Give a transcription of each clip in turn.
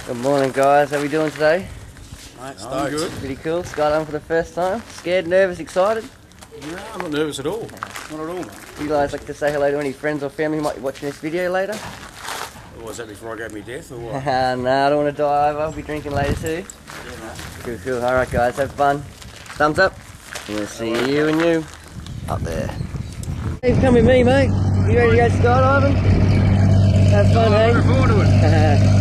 Good morning, guys. How are we doing today? Mate, stoked. Good. Pretty cool. Skydiving for the first time. Scared, nervous, excited? No, I'm not nervous at all. Not at all, mate. You guys like to say hello to any friends or family who might be watching this video later? Or was that before I gave me death or what? Nah, I don't want to die either. I'll be drinking later too. Yeah, Cool. Alright, guys, have fun. Thumbs up. We'll see you and you up there. Hey, come with me, mate. You ready to go skydiving? Have fun, mate. eh? Looking forward to it.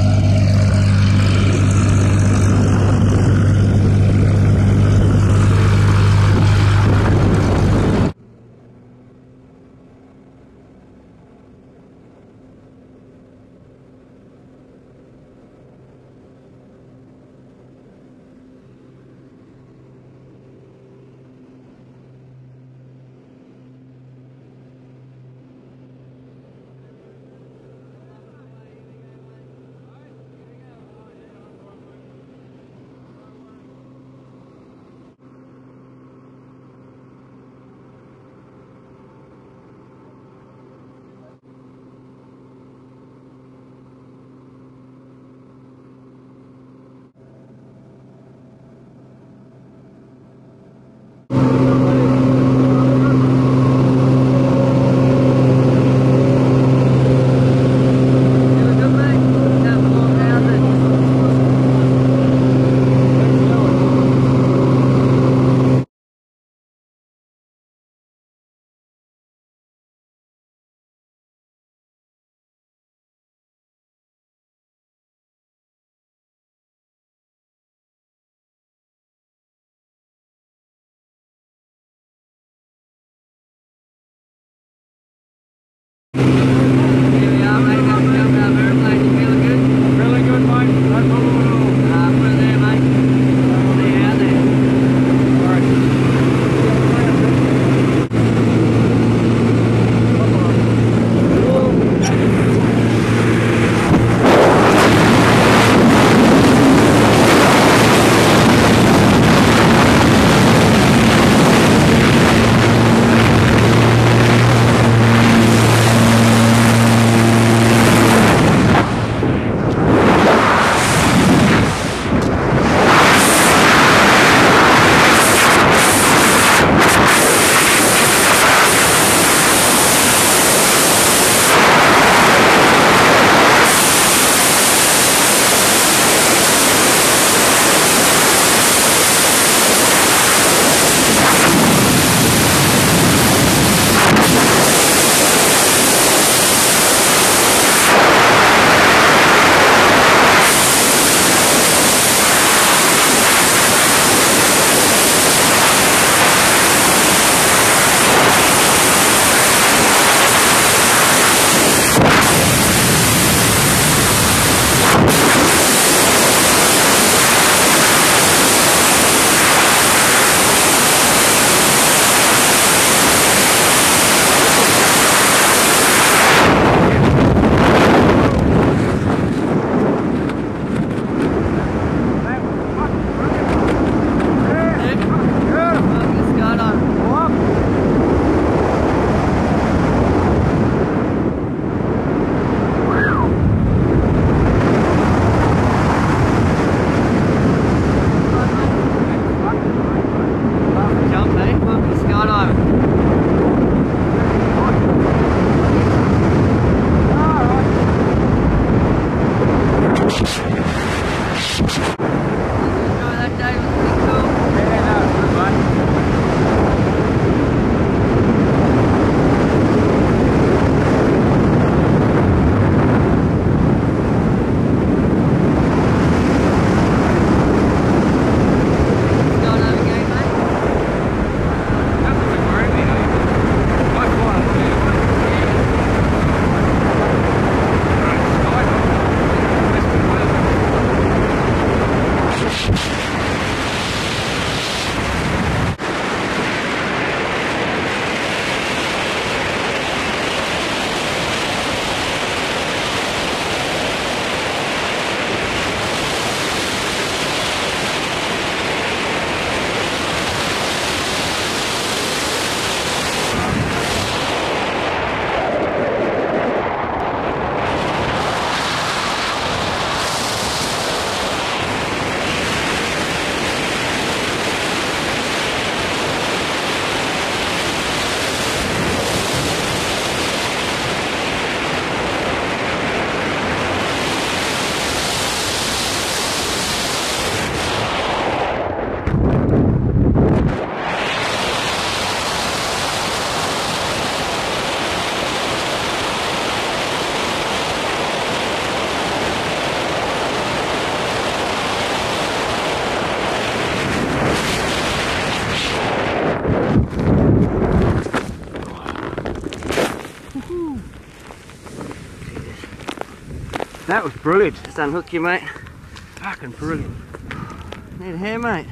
That was brilliant. Just unhook you, mate. Fucking brilliant. Need a hair, mate.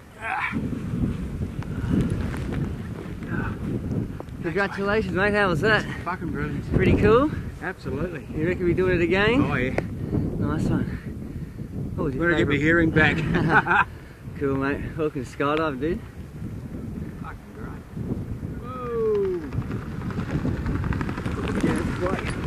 Congratulations, mate. How was that? Fucking brilliant. Pretty cool. Absolutely. You reckon we doing it again? Oh yeah. Nice one. What was your Better get my favourite? hearing back. Cool, mate. Welcome to skydive, dude. Fucking great. Whoa. Yeah, great.